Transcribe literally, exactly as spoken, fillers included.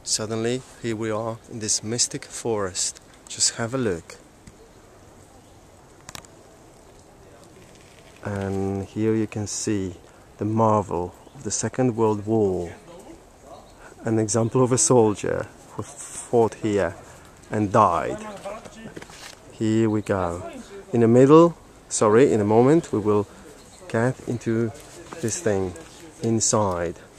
Suddenly, here we are in this mystic forest. Just have a look. And here you can see the marvel of the Second World War. An example of a soldier who fought here and died. Here we go. In the middle, sorry, in a moment we will get into this thing inside.